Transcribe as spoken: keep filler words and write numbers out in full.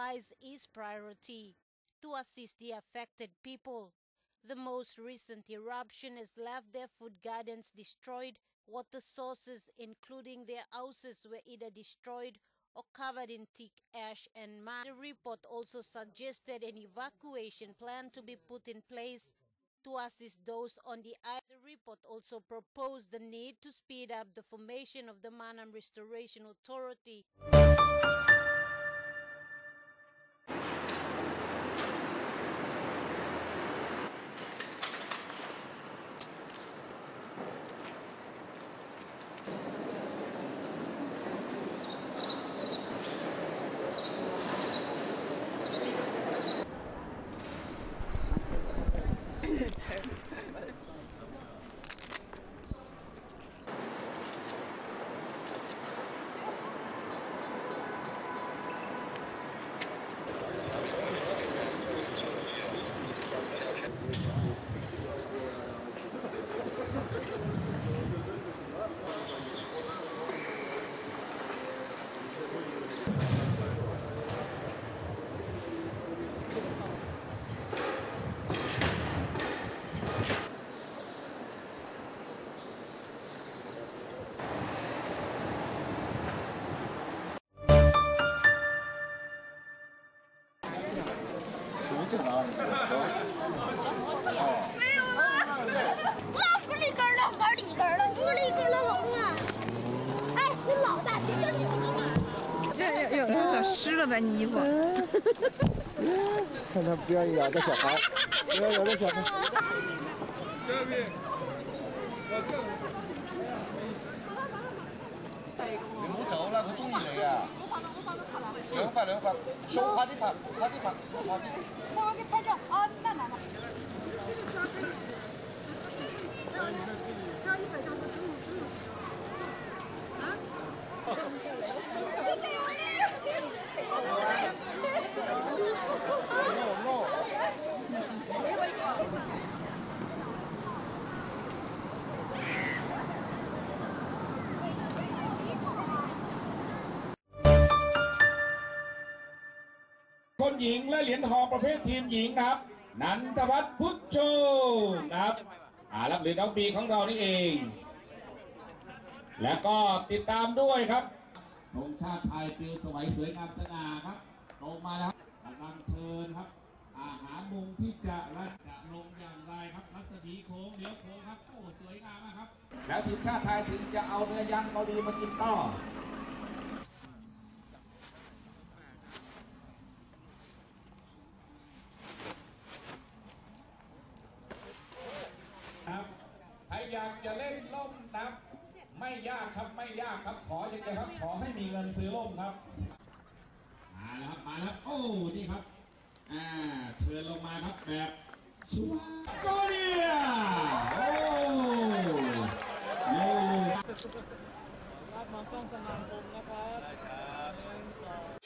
supplies is priority to assist the affected people. The most recent eruption has left their food gardens destroyed. Water sources, including their houses, were either destroyed or covered in thick ash and mud. The report also suggested an evacuation plan to be put in place to assist those on the island. The report also proposed the need to speed up the formation of the Manam Restoration Authority. 有有小湿了吧你衣服？ 看他不愿意咬这小孩，不要咬这小孩。 这边， 你唔好走啦，佢中意你啊！兩塊兩塊，掃快啲拍，快啲拍，快啲。 我給拍照啊，那哪哪？他一百张都真有真有。啊？ คนหญิงและเหรียญทองประเภททีมหญิงนะครับนันทวัฒน์พุทธโชนะครับอ่ารับเหรียญน้องปีของเรานี่เองและก็ติดตามด้วยครับธงชาติไทยปลิวสวยสวยงามสง่าครับลงมาแล้วกำลังเทินครับอาหารมุมที่จะและจะลงอย่างไรครับรัศมีโค้งเลี้ยวโค้งครับโอ้สวยงามมากครับแล้วทีมชาติไทยถึงจะเอาเนื้อย่างเกาหลีมากินต่อใครอยากจะเล่นล่มน้ำไม่ยากครับไม่ยากครับขออย่างเดียวครับขอให้มีเงินซื้อล่มครับมาแล้วครับมาแล้วโอ้นี่ครับอ่าเชิญลงมาครับแบบชัวโกเลียโอ้โย่รับมองกล้องสนามผมนะครับหนึ่งสอง